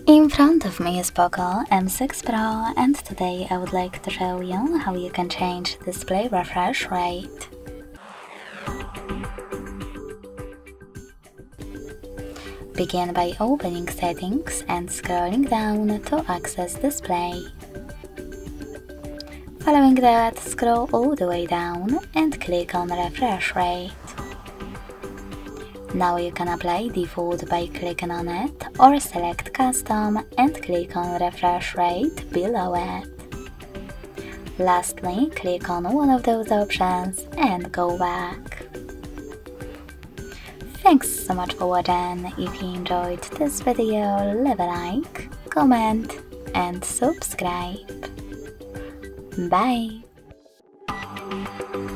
In front of me is POCO M6 Pro, and today I would like to show you how you can change display refresh rate. Begin by opening Settings and scrolling down to access Display. Following that, scroll all the way down and click on Refresh Rate. Now you can apply default by clicking on it, or select Custom and click on Refresh Rate below it. Lastly, click on one of those options and go back. Thanks so much for watching. If you enjoyed this video, leave a like, comment and subscribe. Bye!